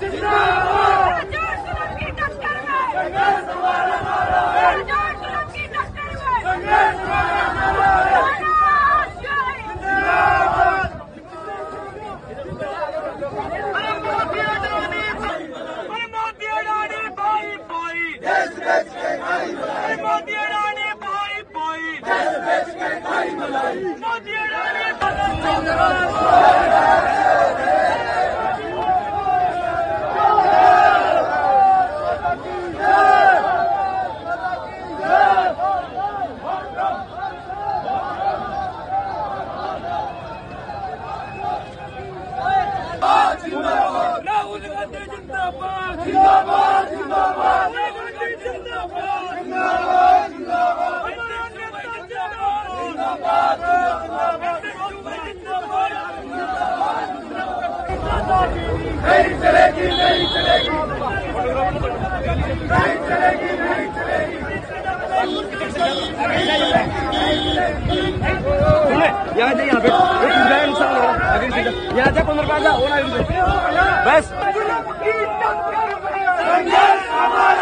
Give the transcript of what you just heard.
राहुल गांधी जिंदाबाद जिंदाबाद जिंदाबाद। राहुल गांधी जिंदाबाद जिंदाबाद जिंदाबाद। नहीं चलेगी नहीं चलेगी नहीं चलेगी नहीं चलेगी। यहाँ पे यहाँ जा 15 बस।